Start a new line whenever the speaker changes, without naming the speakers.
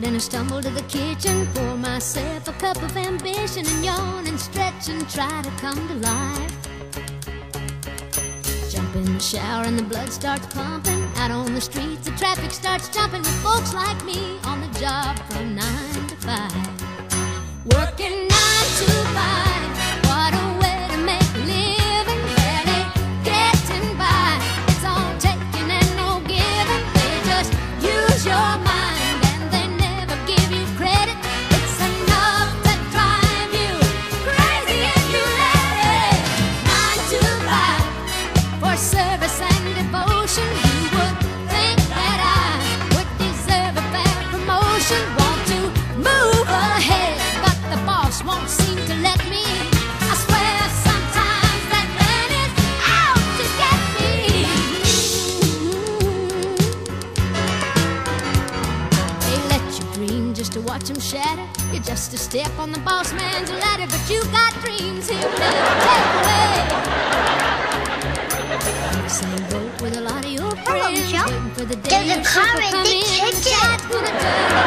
Then I stumble to the kitchen, pour myself a cup of ambition, and yawn and stretch and try to come to life. Jump in the shower and the blood starts pumping. Out on the streets the traffic starts jumping, with folks like me on the job from 9 to 5. Working 9 to 5, what a way to make a living. Barely getting by, it's all taking and no giving. They just use your mind and they never give you credit. It's enough to drive you crazy if you let it. 9 to 5 for service and devotion. You would think that I would deserve a fair promotion. Want to move ahead, but the boss won't seem to let me. I swear sometimes that man is out to get me. They let you dream just to watch them shatter. You're just a step on the boss man's ladder, but you got dreams he'll never take away. In the same boat with a lot of your friends, waiting for the day
There's a
your
car
ship will
in
come
the
in.
kitchen.
God's gonna turn